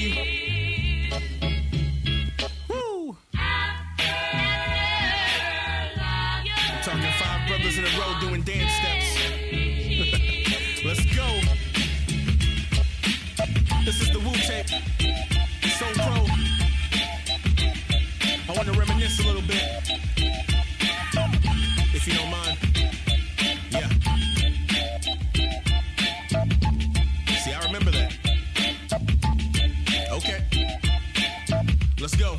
you. Woo! I'm talking 5 brothers in a row doing dance steps. Let's go. This is the Wu tape. So Pro. I want to reminisce a little bit, if you don't mind. Yeah. See, I remember that. Okay. Let's go.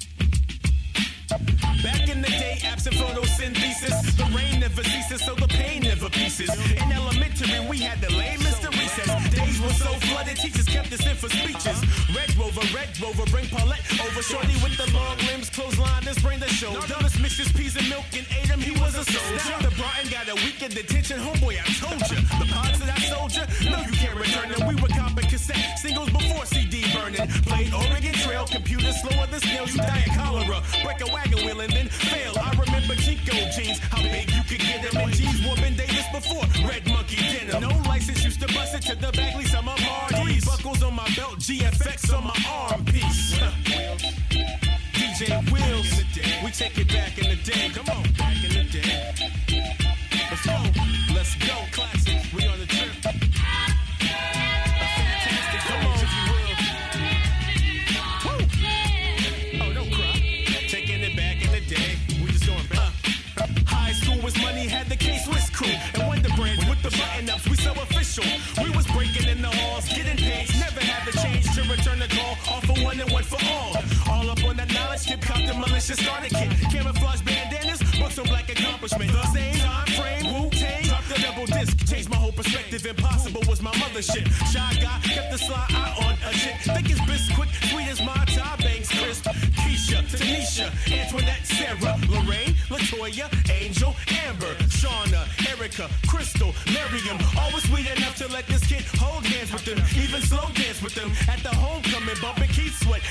Back in the day, absent photosynthesis, the rain never ceases, so the pain never ceases. In elementary, we had the lamest of recess. Days were so flooded, teachers kept us in for speeches. Red Rover, bring Paulette over. Shorty with the long limbs, clothesline, this bring the show. Douglas mixed his peas and milk and ate him, he was a soldier. The Broughton got a week in detention, homeboy, I told ya. The pods that I sold ya, no, you can't return them. We were copping cassette singles before CD burning. Played Oregon Trail, computer slower than snails, you die of cholera. Break a wagon wheel and then fail. I remember Chico jeans, how big you could get them. And G's wore Ben Davis before Red Monkey denim. No license, used to bust it to the Bagley summer parties. Buckles on my belt, GFX on my arm piece. DJ Wheels, we take it back in the day. Come on, back in the day. Let's go, classic. We on the trip. Fantastic, come on, if you will. Woo. Oh, don't cry. Taking it back in the day. We just going back. High school was money, had the K-Swiss crew. And Wonder Brands with the button-ups, we so official. We was breaking in the halls, getting paid. Never had the change to return the call. All for one and one for all. All up on that knowledge, kid caught the malicious starter kit. Camouflage bandanas, books on black accomplishment. The same time frame, Wu-Tang, dropped the double disc. Changed my whole perspective, impossible was my mothership. Shy guy, kept the sly eye on a chick. Thick as Bisquick, sweet as my tie bangs crisp. Keisha, Tanisha, Antoinette, Sarah, Lorraine, Latoya, Angel, Amber, Shauna, Erica, Crystal, Miriam. Always sweet enough to let this kid hold hands with them. Even slow dance with them. At the homecoming, bumping Keith Sweat.